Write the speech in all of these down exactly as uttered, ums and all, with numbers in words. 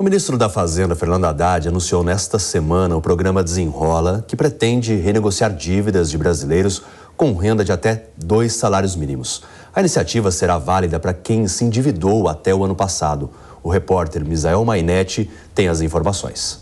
O ministro da Fazenda, Fernando Haddad, anunciou nesta semana o programa Desenrola, que pretende renegociar dívidas de brasileiros com renda de até dois salários mínimos. A iniciativa será válida para quem se endividou até o ano passado. O repórter Misael Mainetti tem as informações.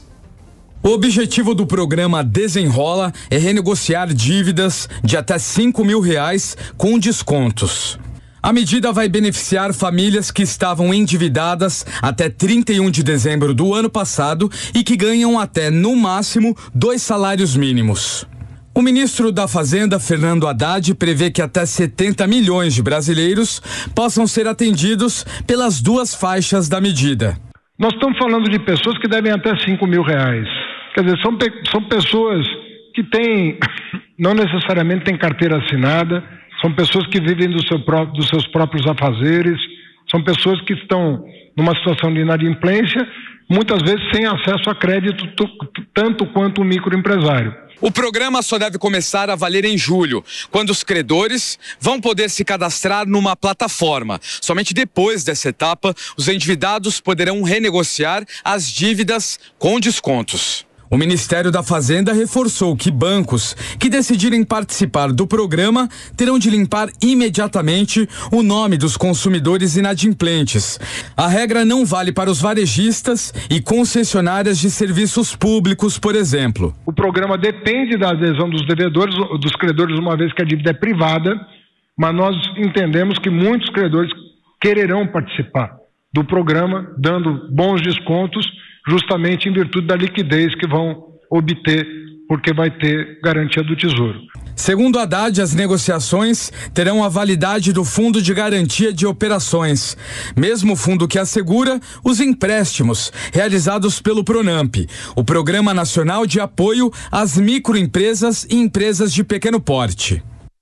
O objetivo do programa Desenrola é renegociar dívidas de até cinco mil reais com descontos. A medida vai beneficiar famílias que estavam endividadas até trinta e um de dezembro do ano passado e que ganham até, no máximo, dois salários mínimos. O ministro da Fazenda, Fernando Haddad, prevê que até setenta milhões de brasileiros possam ser atendidos pelas duas faixas da medida. Nós estamos falando de pessoas que devem até cinco mil reais. Quer dizer, são, são pessoas que têm, não necessariamente têm carteira assinada, são pessoas que vivem do seu próprio, dos seus próprios afazeres, são pessoas que estão numa situação de inadimplência, muitas vezes sem acesso a crédito, tanto quanto o microempresário. O programa só deve começar a valer em julho, quando os credores vão poder se cadastrar numa plataforma. Somente depois dessa etapa, os endividados poderão renegociar as dívidas com descontos. O Ministério da Fazenda reforçou que bancos que decidirem participar do programa terão de limpar imediatamente o nome dos consumidores inadimplentes. A regra não vale para os varejistas e concessionárias de serviços públicos, por exemplo. O programa depende da adesão dos devedores, dos credores, uma vez que a dívida é privada, mas nós entendemos que muitos credores quererão participar do programa, dando bons descontos, justamente em virtude da liquidez que vão obter, porque vai ter garantia do Tesouro. Segundo Haddad, as negociações terão a validade do Fundo de Garantia de Operações, mesmo fundo que assegura os empréstimos realizados pelo Pronamp, o Programa Nacional de Apoio às Microempresas e Empresas de Pequeno Porte.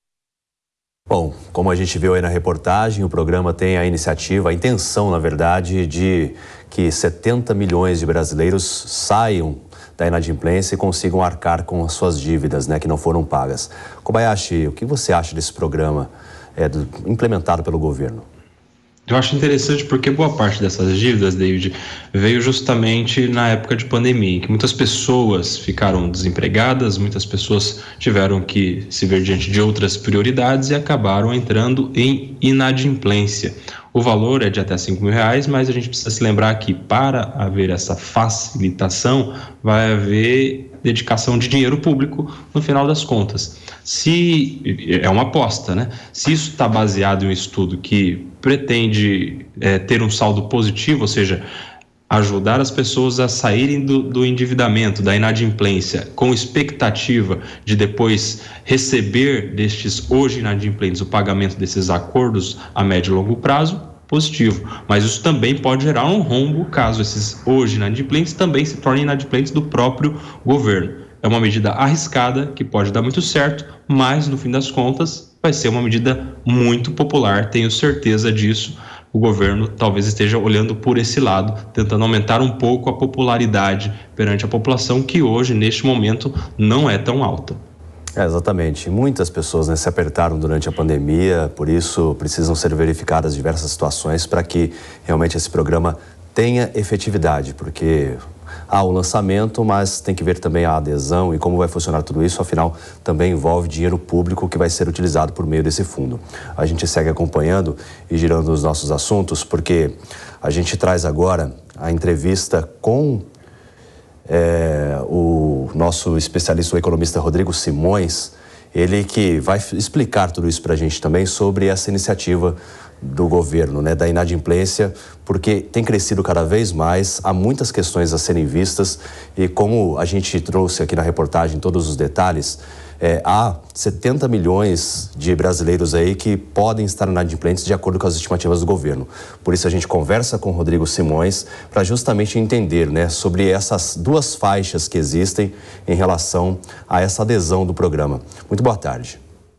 Bom, como a gente viu aí na reportagem, o programa tem a iniciativa, a intenção, na verdade, de que setenta milhões de brasileiros saiam da inadimplência e consigam arcar com as suas dívidas, né, que não foram pagas. Kobayashi, o que você acha desse programa é, do, implementado pelo governo? Eu acho interessante porque boa parte dessas dívidas, David, veio justamente na época de pandemia, em que muitas pessoas ficaram desempregadas, muitas pessoas tiveram que se ver diante de outras prioridades e acabaram entrando em inadimplência. O valor é de até cinco mil reais, mas a gente precisa se lembrar que para haver essa facilitação, vai haver dedicação de dinheiro público no final das contas. Se é uma aposta, né? Se isso está baseado em um estudo que pretende é, ter um saldo positivo, ou seja, ajudar as pessoas a saírem do, do endividamento, da inadimplência, com expectativa de depois receber destes hoje inadimplentes o pagamento desses acordos a médio e longo prazo, positivo. Mas isso também pode gerar um rombo caso esses hoje inadimplentes também se tornem inadimplentes do próprio governo. É uma medida arriscada que pode dar muito certo, mas no fim das contas vai ser uma medida muito popular, tenho certeza disso. O governo talvez esteja olhando por esse lado, tentando aumentar um pouco a popularidade perante a população, que hoje, neste momento, não é tão alta. É, exatamente. Muitas pessoas, né, se apertaram durante a pandemia, por isso precisam ser verificadas diversas situações para que realmente esse programa tenha efetividade, porque há o lançamento, mas tem que ver também a adesão e como vai funcionar tudo isso, afinal também envolve dinheiro público que vai ser utilizado por meio desse fundo. A gente segue acompanhando e girando os nossos assuntos, porque a gente traz agora a entrevista com é, o nosso especialista, o economista Rodrigo Simões, ele que vai explicar tudo isso para a gente também sobre essa iniciativa do governo, né, da inadimplência, porque tem crescido cada vez mais, há muitas questões a serem vistas e como a gente trouxe aqui na reportagem todos os detalhes, é, há setenta milhões de brasileiros aí que podem estar inadimplentes de acordo com as estimativas do governo. Por isso a gente conversa com o Rodrigo Simões para justamente entender, né, sobre essas duas faixas que existem em relação a essa adesão do programa. Muito boa tarde.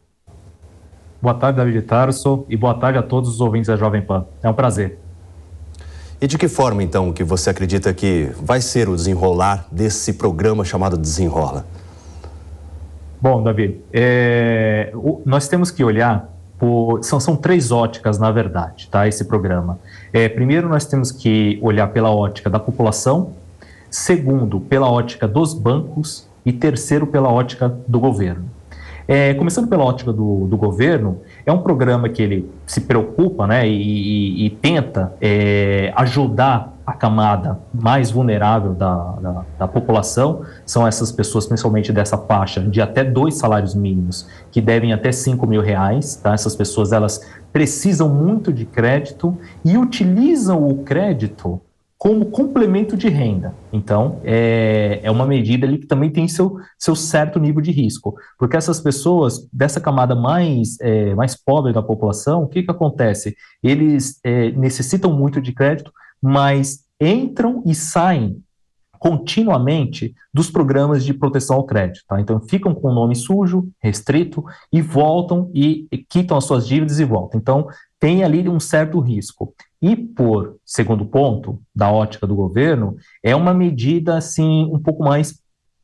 Boa tarde, David Tarso, e boa tarde a todos os ouvintes da Jovem Pan. É um prazer. E de que forma, então, que você acredita que vai ser o desenrolar desse programa chamado Desenrola? Bom, David, é, o, nós temos que olhar por, são, são três óticas, na verdade, tá, esse programa. É, primeiro, nós temos que olhar pela ótica da população, segundo, pela ótica dos bancos e terceiro, pela ótica do governo. É, começando pela ótica do, do governo, é um programa que ele se preocupa, né, e, e, e tenta é, ajudar a camada mais vulnerável da, da, da população, são essas pessoas, principalmente dessa faixa de até dois salários mínimos, que devem até cinco mil reais, tá? Essas pessoas, elas precisam muito de crédito e utilizam o crédito como complemento de renda. Então, é, é uma medida ali que também tem seu, seu certo nível de risco, porque essas pessoas, dessa camada mais, é, mais pobre da população, o que que acontece? Eles é, necessitam muito de crédito, mas entram e saem continuamente dos programas de proteção ao crédito, tá? Então, ficam com o nome sujo, restrito, e voltam e, e quitam as suas dívidas e voltam. Então, tem ali um certo risco. E por segundo ponto, da ótica do governo, é uma medida, assim, um pouco mais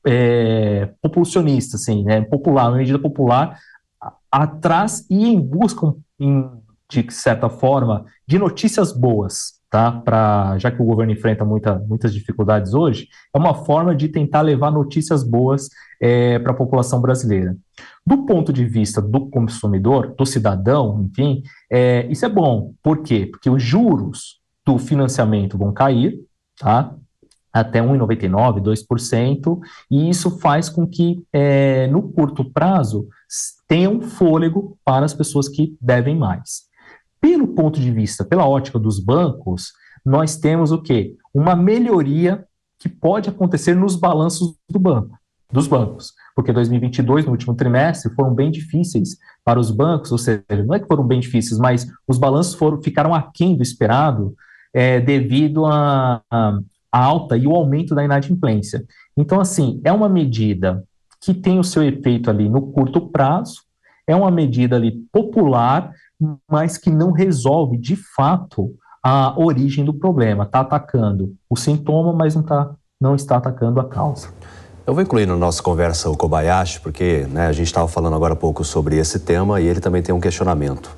é, populacionista, assim, né, popular, uma medida popular a, atrás e em busca, em, de certa forma, de notícias boas, tá? Pra, já que o governo enfrenta muita, muitas dificuldades hoje, é uma forma de tentar levar notícias boas é, para a população brasileira. Do ponto de vista do consumidor, do cidadão, enfim, é, isso é bom. Por quê? Porque os juros do financiamento vão cair, tá? Até um vírgula noventa e nove por cento, dois por cento, e isso faz com que, é, no curto prazo, tenha um fôlego para as pessoas que devem mais. Pelo ponto de vista, pela ótica dos bancos, nós temos o quê? Uma melhoria que pode acontecer nos balanços do banco, dos bancos, porque dois mil e vinte e dois, no último trimestre, foram bem difíceis para os bancos, ou seja, não é que foram bem difíceis, mas os balanços foram, ficaram aquém do esperado é, devido à alta e o aumento da inadimplência. Então, assim, é uma medida que tem o seu efeito ali no curto prazo, é uma medida ali popular, mas que não resolve, de fato, a origem do problema. Está atacando o sintoma, mas não, tá, não está atacando a causa. Eu vou incluir na nossa conversa o Kobayashi, porque, né, a gente estava falando agora há pouco sobre esse tema e ele também tem um questionamento.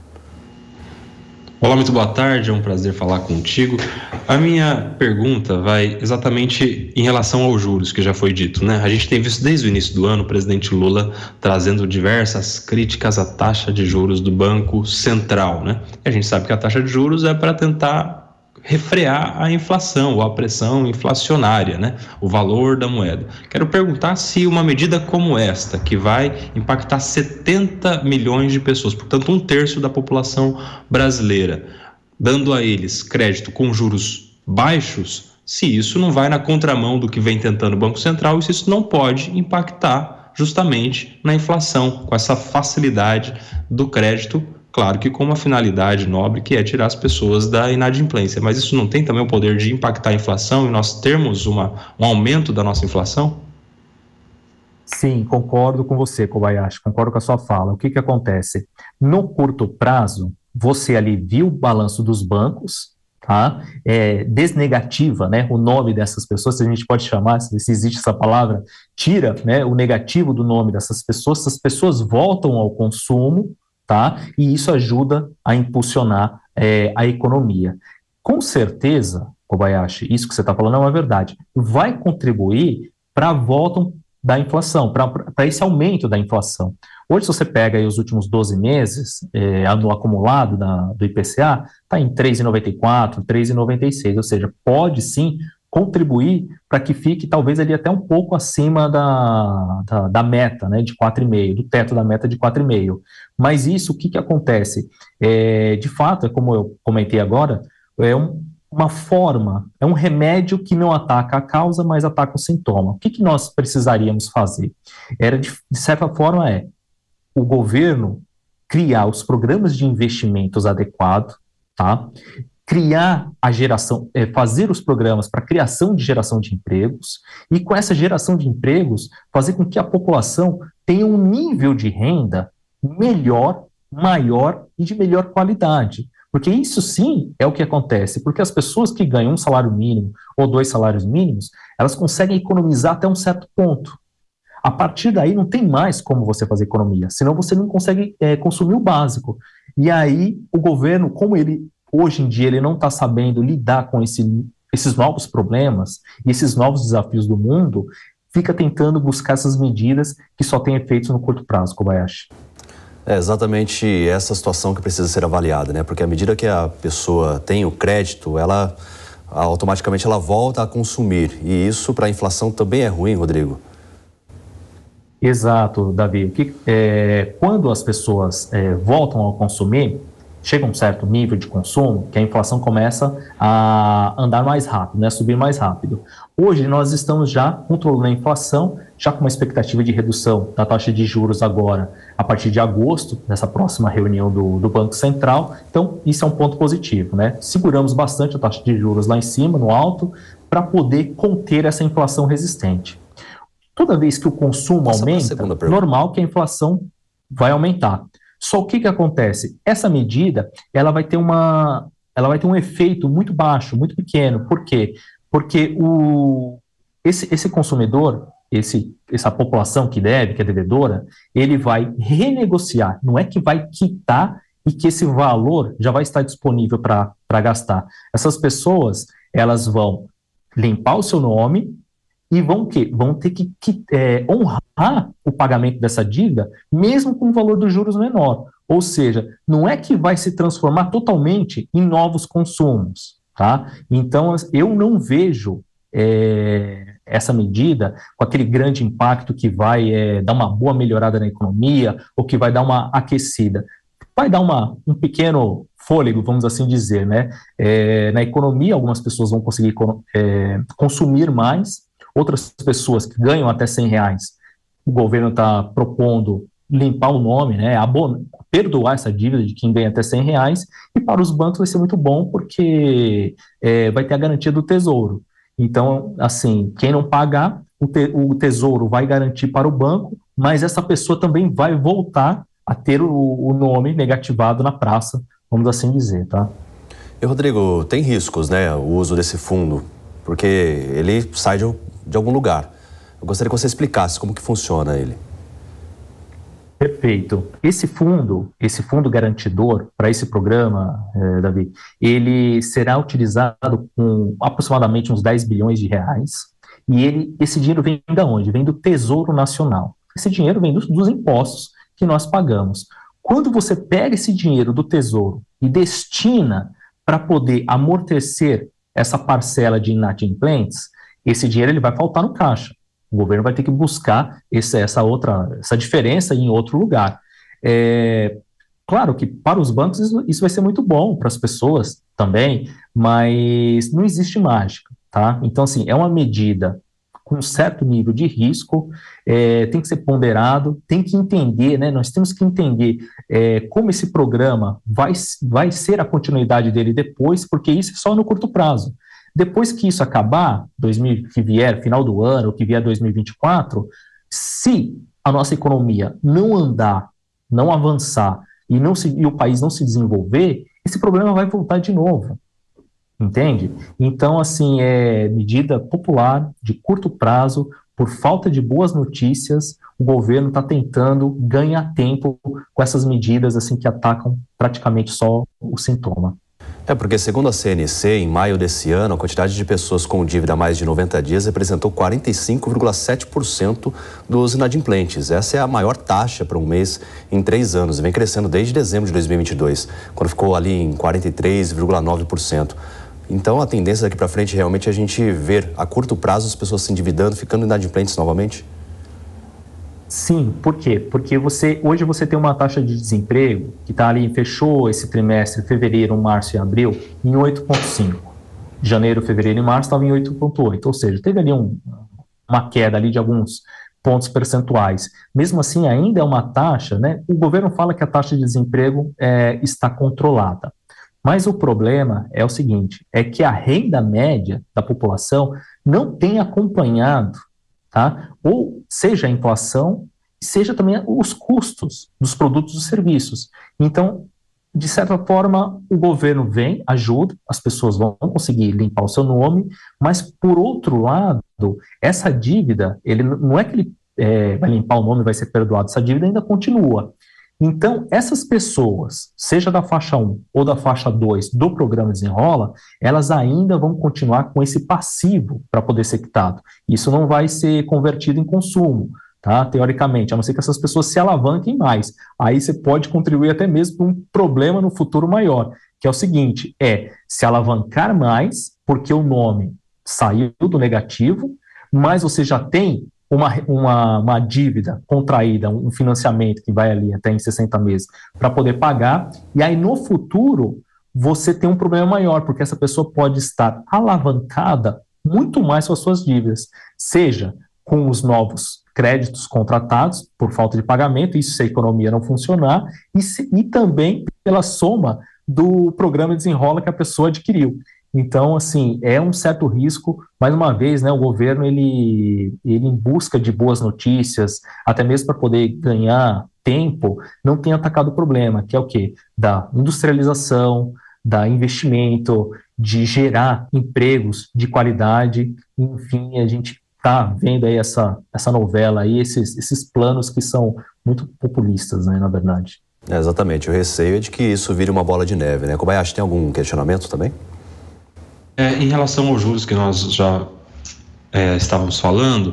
Olá, muito boa tarde, é um prazer falar contigo. A minha pergunta vai exatamente em relação aos juros, que já foi dito, né? A gente tem visto desde o início do ano o presidente Lula trazendo diversas críticas à taxa de juros do Banco Central, né? E a gente sabe que a taxa de juros é para tentar refrear a inflação ou a pressão inflacionária, né? O valor da moeda. Quero perguntar se uma medida como esta, que vai impactar setenta milhões de pessoas, portanto um terço da população brasileira, dando a eles crédito com juros baixos, se isso não vai na contramão do que vem tentando o Banco Central e se isso não pode impactar justamente na inflação, com essa facilidade do crédito, claro que com uma finalidade nobre, que é tirar as pessoas da inadimplência. Mas isso não tem também o poder de impactar a inflação e nós termos uma, um aumento da nossa inflação? Sim, concordo com você, Kobayashi, concordo com a sua fala. O que que acontece? No curto prazo, você ali viu o balanço dos bancos, tá? É, desnegativa, né? O nome dessas pessoas, se a gente pode chamar, se existe essa palavra, tira, né, o negativo do nome dessas pessoas, essas pessoas voltam ao consumo, tá? E isso ajuda a impulsionar é, a economia. Com certeza, Kobayashi, isso que você está falando é uma verdade, vai contribuir para a volta da inflação, para esse aumento da inflação. Hoje, se você pega aí os últimos doze meses, é, no acumulado da, do I P C A, está em três vírgula noventa e quatro, três vírgula noventa e seis, ou seja, pode sim contribuir para que fique talvez ali até um pouco acima da, da, da meta, né, de quatro vírgula cinco, do teto da meta de quatro vírgula cinco. Mas isso, o que que acontece? É, de fato, é como eu comentei agora, é um, uma forma, é um remédio que não ataca a causa, mas ataca o sintoma. O que que nós precisaríamos fazer? Era, de, de certa forma, é o governo criar os programas de investimentos adequados, tá? Criar a geração, é, fazer os programas para criação de geração de empregos e com essa geração de empregos fazer com que a população tenha um nível de renda melhor, maior e de melhor qualidade. Porque isso sim é o que acontece, porque as pessoas que ganham um salário mínimo ou dois salários mínimos, elas conseguem economizar até um certo ponto. A partir daí não tem mais como você fazer economia, senão você não consegue é, consumir o básico. E aí o governo, como ele hoje em dia ele não está sabendo lidar com esse, esses novos problemas e esses novos desafios do mundo, fica tentando buscar essas medidas que só têm efeitos no curto prazo, Kobayashi. É exatamente essa situação que precisa ser avaliada, né? Porque à medida que a pessoa tem o crédito, ela automaticamente ela volta a consumir. E isso para a inflação também é ruim, Rodrigo? Exato, Davi. O que, é, quando as pessoas é, voltam a consumir, chega um certo nível de consumo, que a inflação começa a andar mais rápido, né, a subir mais rápido. Hoje nós estamos já controlando a inflação, já com uma expectativa de redução da taxa de juros agora, a partir de agosto, nessa próxima reunião do, do Banco Central. Então, isso é um ponto positivo, né? Seguramos bastante a taxa de juros lá em cima, no alto, para poder conter essa inflação resistente. Toda vez que o consumo Passa aumenta, normal que a inflação vai aumentar. Só o que que acontece? Essa medida, ela vai ter uma, ela vai ter um efeito muito baixo, muito pequeno. Por quê? Porque o, esse, esse consumidor, esse, essa população que deve, que é devedora, ele vai renegociar. Não é que vai quitar e que esse valor já vai estar disponível para para gastar. Essas pessoas, elas vão limpar o seu nome e vão, que, vão ter que, que é, honrar o pagamento dessa dívida, mesmo com o valor dos juros menor. Ou seja, não é que vai se transformar totalmente em novos consumos, tá? Então, eu não vejo é, essa medida com aquele grande impacto que vai é, dar uma boa melhorada na economia ou que vai dar uma aquecida. Vai dar uma, um pequeno fôlego, vamos assim dizer, né? É, na economia, algumas pessoas vão conseguir é, consumir mais. Outras pessoas que ganham até cem reais, o governo está propondo limpar o nome, né, abon- perdoar essa dívida de quem ganha até cem reais, e para os bancos vai ser muito bom porque é, vai ter a garantia do tesouro. Então, assim, quem não pagar, o, te- o tesouro vai garantir para o banco, mas essa pessoa também vai voltar a ter o, o nome negativado na praça, vamos assim dizer, tá? E, Rodrigo, tem riscos, né, o uso desse fundo, porque ele sai de de algum lugar. Eu gostaria que você explicasse como que funciona ele. Perfeito. Esse fundo, esse fundo garantidor para esse programa, eh, Davi, ele será utilizado com aproximadamente uns dez bilhões de reais, e ele, esse dinheiro vem de onde? Vem do Tesouro Nacional. Esse dinheiro vem dos, dos impostos que nós pagamos. Quando você pega esse dinheiro do Tesouro e destina para poder amortecer essa parcela de inadimplentes, esse dinheiro ele vai faltar no caixa. O governo vai ter que buscar esse, essa outra, essa diferença em outro lugar. É, claro que para os bancos isso, isso vai ser muito bom, para as pessoas também, mas não existe mágica, tá? Então, assim, é uma medida com um certo nível de risco, é, tem que ser ponderado, tem que entender, né? Nós temos que entender é, como esse programa vai, vai ser a continuidade dele depois, porque isso é só no curto prazo. Depois que isso acabar, dois mil, que vier, final do ano, ou que vier dois mil e vinte e quatro, se a nossa economia não andar, não avançar e, não se, e o país não se desenvolver, esse problema vai voltar de novo, entende? Então, assim, é medida popular, de curto prazo, por falta de boas notícias, o governo está tentando ganhar tempo com essas medidas assim que atacam praticamente só o sintoma. É porque, segundo a C N C, em maio desse ano, a quantidade de pessoas com dívida há mais de noventa dias representou quarenta e cinco vírgula sete por cento dos inadimplentes. Essa é a maior taxa para um mês em três anos. Vem crescendo desde dezembro de dois mil e vinte e dois, quando ficou ali em quarenta e três vírgula nove por cento. Então, a tendência daqui para frente realmente é a gente ver, a curto prazo, as pessoas se endividando, ficando inadimplentes novamente? Sim, por quê? Porque você, hoje você tem uma taxa de desemprego que está ali, fechou esse trimestre, fevereiro, março e abril, em oito vírgula cinco. Janeiro, fevereiro e março estava em oito vírgula oito, ou seja, teve ali um, uma queda ali de alguns pontos percentuais. Mesmo assim, ainda é uma taxa, né? O governo fala que a taxa de desemprego é, está controlada. Mas o problema é o seguinte, é que a renda média da população não tem acompanhado, tá? Ou seja a inflação, seja também os custos dos produtos e serviços. Então, de certa forma, o governo vem, ajuda, as pessoas vão conseguir limpar o seu nome, mas, por outro lado, essa dívida, ele, não é que ele é, vai limpar o nome, vai ser perdoado, essa dívida ainda continua. Então, essas pessoas, seja da faixa um ou da faixa dois do programa Desenrola, elas ainda vão continuar com esse passivo para poder ser quitado. Isso não vai ser convertido em consumo, tá? Teoricamente, a não ser que essas pessoas se alavanquem mais. Aí você pode contribuir até mesmo para um problema no futuro maior, que é o seguinte, é se alavancar mais, porque o nome saiu do negativo, mas você já tem Uma, uma, uma dívida contraída, um financiamento que vai ali até em sessenta meses para poder pagar, e aí no futuro você tem um problema maior, porque essa pessoa pode estar alavancada muito mais com as suas dívidas, seja com os novos créditos contratados por falta de pagamento, isso se a economia não funcionar, e, se, e também pela soma do programa Desenrola que a pessoa adquiriu. Então, assim, é um certo risco, mais uma vez, né, o governo, ele, ele em busca de boas notícias, até mesmo para poder ganhar tempo, não tem atacado o problema, que é o quê? Da industrialização, da investimento, de gerar empregos de qualidade, enfim, a gente está vendo aí essa, essa novela aí, esses, esses planos que são muito populistas, né, na verdade. É, exatamente, o receio é de que isso vire uma bola de neve, né? Kobayashi, tem algum questionamento também? É, em relação aos juros que nós já é, estávamos falando,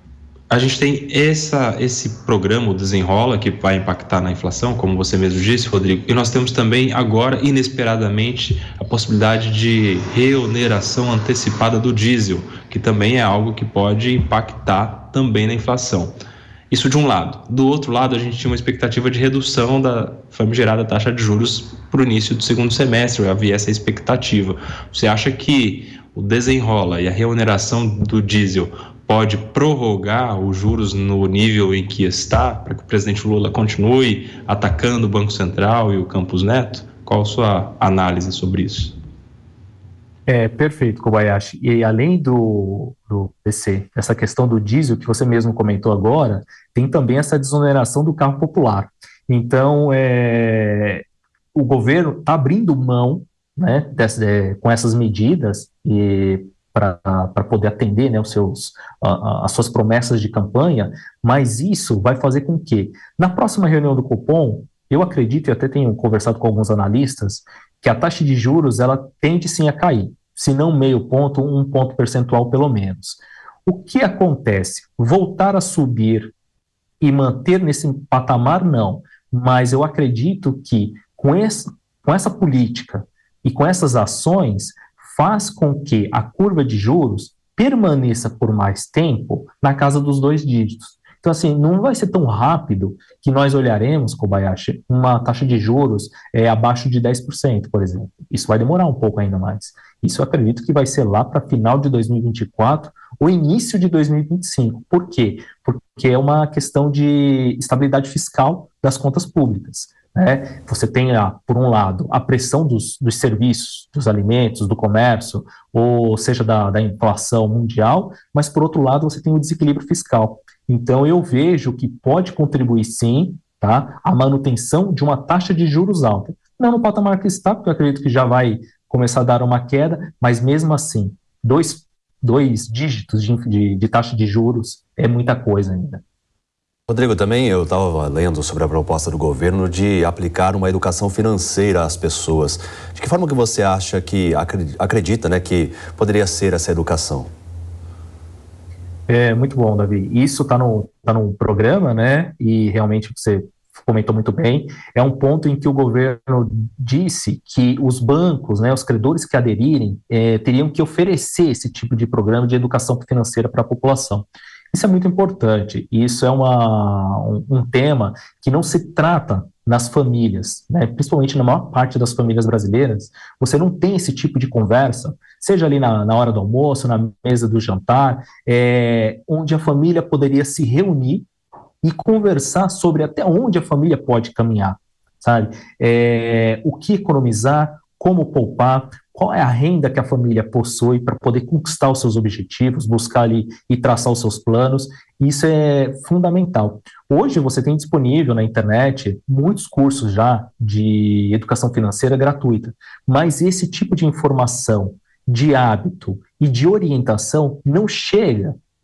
a gente tem essa, esse programa, o Desenrola, que vai impactar na inflação, como você mesmo disse, Rodrigo, e nós temos também agora, inesperadamente, a possibilidade de reoneração antecipada do diesel, que também é algo que pode impactar também na inflação. Isso de um lado. Do outro lado, a gente tinha uma expectativa de redução da famigerada taxa de juros para o início do segundo semestre, havia essa expectativa. Você acha que o Desenrola e a reoneração do diesel pode prorrogar os juros no nível em que está, para que o presidente Lula continue atacando o Banco Central e o Campos Neto? Qual a sua análise sobre isso? É, perfeito, Kobayashi. E além do, do P C, essa questão do diesel que você mesmo comentou agora, tem também essa desoneração do carro popular. Então, é, o governo está abrindo mão, né, dessa, é, com essas medidas para poder atender, né, os seus, a, as suas promessas de campanha, mas isso vai fazer com que, na próxima reunião do Copom, eu acredito, e até tenho conversado com alguns analistas, que a taxa de juros ela tende sim a cair, se não meio ponto, um ponto percentual pelo menos. O que acontece? Voltar a subir e manter nesse patamar, não, mas eu acredito que com, esse, com essa política e com essas ações faz com que a curva de juros permaneça por mais tempo na casa dos dois dígitos. Então, assim, não vai ser tão rápido que nós olharemos, Kobayashi, uma taxa de juros é, abaixo de dez por cento, por exemplo. Isso vai demorar um pouco ainda mais. Isso eu acredito que vai ser lá para final de dois mil e vinte e quatro ou início de dois mil e vinte e cinco. Por quê? Porque é uma questão de estabilidade fiscal das contas públicas. Né? Você tem, por um lado, a pressão dos, dos serviços, dos alimentos, do comércio, ou seja, da, da inflação mundial, mas, por outro lado, você tem o desequilíbrio fiscal. Então, eu vejo que pode contribuir, sim, tá, a manutenção de uma taxa de juros alta. Não no patamar que está, porque eu acredito que já vai começar a dar uma queda, mas mesmo assim, dois, dois dígitos de, de, de taxa de juros é muita coisa ainda. Rodrigo, também eu estava lendo sobre a proposta do governo de aplicar uma educação financeira às pessoas. De que forma que você acha que, acredita, né, que poderia ser essa educação? É muito bom, Davi. Isso está no, tá no programa, né? E realmente você comentou muito bem. É um ponto em que o governo disse que os bancos, né, os credores que aderirem, é, teriam que oferecer esse tipo de programa de educação financeira para a população. Isso é muito importante. Isso é uma, um, um tema que não se trata nas famílias, né? Principalmente na maior parte das famílias brasileiras, você não tem esse tipo de conversa, seja ali na, na hora do almoço, na mesa do jantar, é, onde a família poderia se reunir e conversar sobre até onde a família pode caminhar, sabe? É, o que economizar, como poupar, qual é a renda que a família possui para poder conquistar os seus objetivos, buscar ali e traçar os seus planos. Isso é fundamental. Hoje você tem disponível na internet muitos cursos já de educação financeira gratuita, mas esse tipo de informação, de hábito e de orientação não chega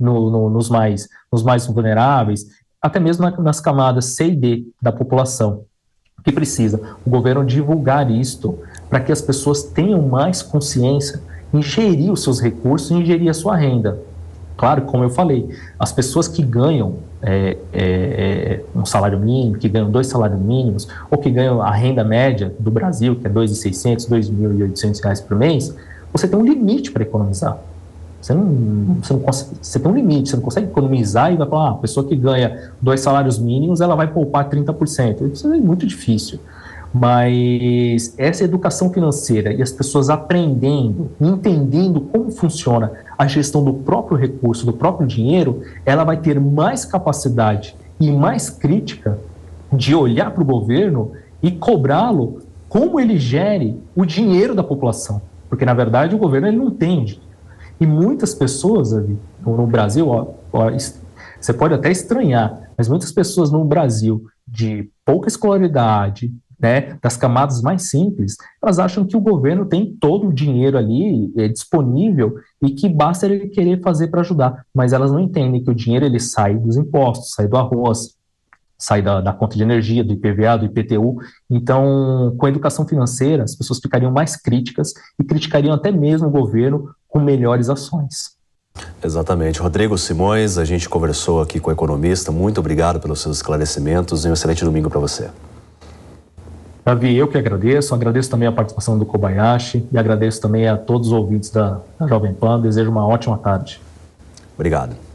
no, no, nos, mais, nos mais vulneráveis, até mesmo na, nas camadas C e D da população, que precisa o governo divulgar isto para que as pessoas tenham mais consciência em gerir os seus recursos e em gerir a sua renda. Claro, como eu falei, as pessoas que ganham é, é, um salário mínimo, que ganham dois salários mínimos, ou que ganham a renda média do Brasil, que é dois mil e seiscentos, dois mil e oitocentos reais por mês, você tem um limite para economizar. Você, não, você, não consegue, você tem um limite, você não consegue economizar e vai falar, ah, a pessoa que ganha dois salários mínimos, ela vai poupar trinta por cento. Isso é muito difícil. Mas essa educação financeira e as pessoas aprendendo, entendendo como funciona a gestão do próprio recurso, do próprio dinheiro, ela vai ter mais capacidade e mais crítica de olhar para o governo e cobrá-lo como ele gere o dinheiro da população. Porque, na verdade, o governo ele não entende. E muitas pessoas ali no Brasil, ó, ó, você pode até estranhar, mas muitas pessoas no Brasil de pouca escolaridade, né, das camadas mais simples, elas acham que o governo tem todo o dinheiro ali é, disponível e que basta ele querer fazer para ajudar. Mas elas não entendem que o dinheiro ele sai dos impostos, sai do arroz, sai da, da conta de energia, do I P V A, do I P T U. Então, com a educação financeira, as pessoas ficariam mais críticas e criticariam até mesmo o governo com melhores ações. Exatamente. Rodrigo Simões, a gente conversou aqui com o economista. Muito obrigado pelos seus esclarecimentos e um excelente domingo para você. Davi, eu que agradeço, agradeço também a participação do Kobayashi e agradeço também a todos os ouvintes da, da Jovem Pan. Desejo uma ótima tarde. Obrigado.